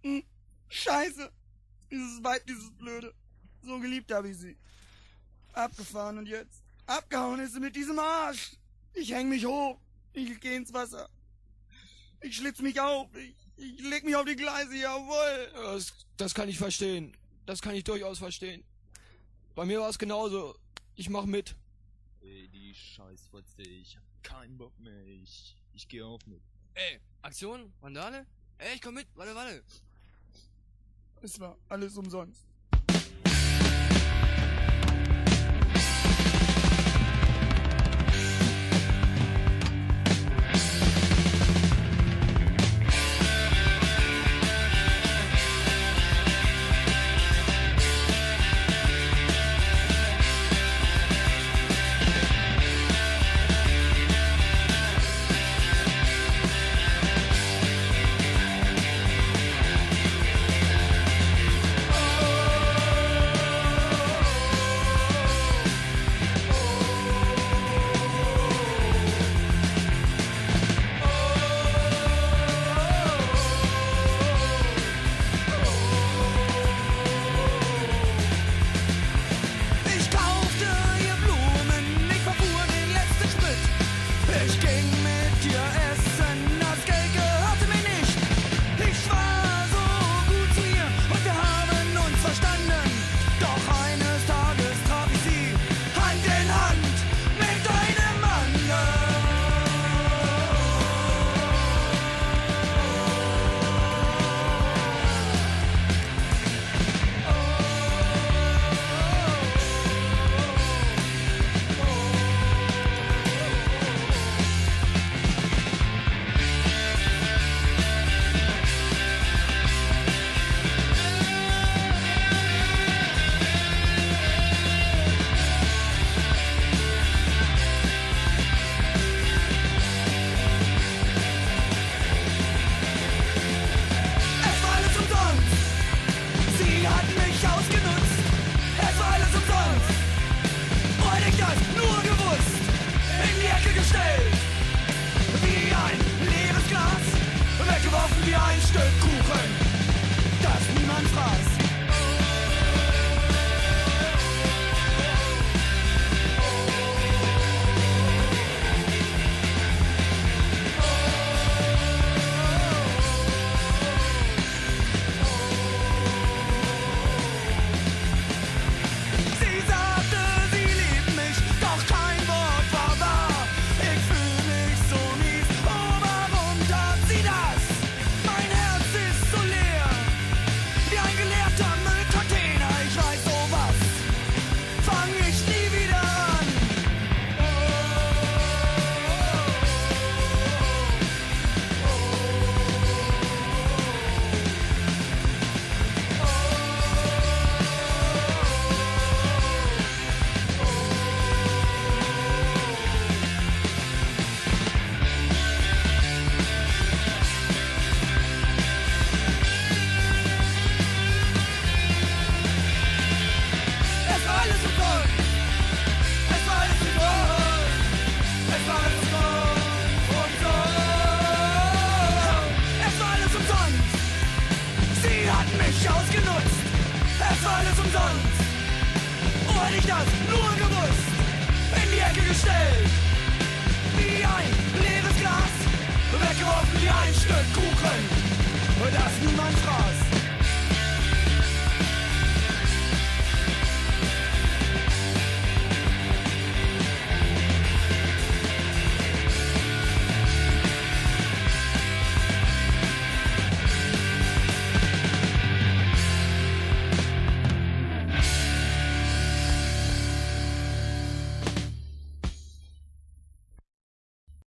Scheiße. Dieses Weib, dieses Blöde. So geliebt habe ich sie. Abgefahren und jetzt? Abgehauen ist sie mit diesem Arsch. Ich häng mich hoch. Ich geh ins Wasser. Ich schlitz mich auf. Ich leg mich auf die Gleise, jawohl. Das kann ich verstehen. Das kann ich durchaus verstehen. Bei mir war es genauso. Ich mach mit. Ey, die Scheißfotze, ich hab keinen Bock mehr. Ich geh auch mit. Ey, Aktion? Randale? Ey, ich komm mit. Warte. Es war alles umsonst. Ich ging mit dir essen, das Geld gehörte mir nicht. Ich war so gut zu ihr und wir haben uns verstanden. Doch eines Tages traf ich sie Hand in Hand mit einem anderen. Wie ein leeres Glas, weggeworfen wie ein Stück Kuchen, das niemand fraß. Sie sagte, sie liebt mich, doch kein Wort war wahr. Ich fühl mich so mies, oh warum tat sie das? Mein Herz ist so leer, wie ein geleerter Müllcontainer. Ich weiß sowas, fang ich nie wieder an. Es war alles umsonst. Es war alles umsonst. Es war alles umsonst. Es war alles umsonst. Sie hat mich ausgenutzt. Es war alles umsonst. Oh, hätte ich das nur gewusst. In die Ecke gestellt. Wie ein leeres Glas. Weggeworfen wie ein Stück Kuchen. Das niemand fraß.